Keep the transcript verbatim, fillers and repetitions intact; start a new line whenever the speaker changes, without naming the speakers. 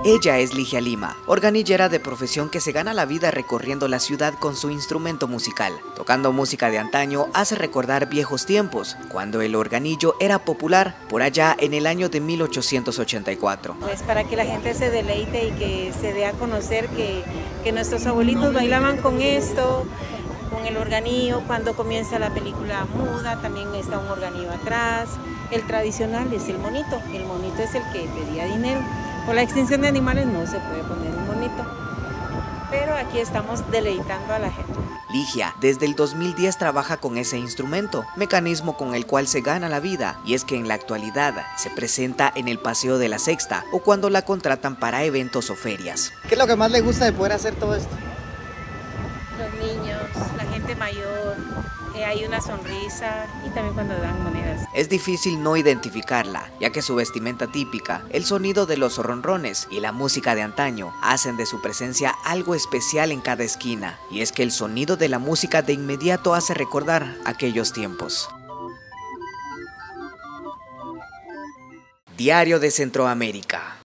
Ella es Ligia Lima, organillera de profesión que se gana la vida recorriendo la ciudad con su instrumento musical. Tocando música de antaño hace recordar viejos tiempos, cuando el organillo era popular por allá en el año de mil ochocientos ochenta y cuatro.
Pues para que la gente se deleite y que se dé a conocer que, que nuestros abuelitos bailaban con esto, con el organillo. Cuando comienza la película muda también está un organillo atrás. El tradicional es el monito, el monito es el que pedía dinero. Por la extinción de animales no se puede poner un monito, pero aquí estamos deleitando a la gente.
Ligia desde el dos mil diez trabaja con ese instrumento, mecanismo con el cual se gana la vida, y es que en la actualidad se presenta en el Paseo de la Sexta o cuando la contratan para eventos o ferias.
¿Qué es lo que más le gusta de poder hacer todo esto?
Los niños, la gente mayor, eh, hay una sonrisa y también cuando dan monedas.
Es difícil no identificarla, ya que su vestimenta típica, el sonido de los ronrones y la música de antaño hacen de su presencia algo especial en cada esquina. Y es que el sonido de la música de inmediato hace recordar aquellos tiempos. Diario de Centroamérica.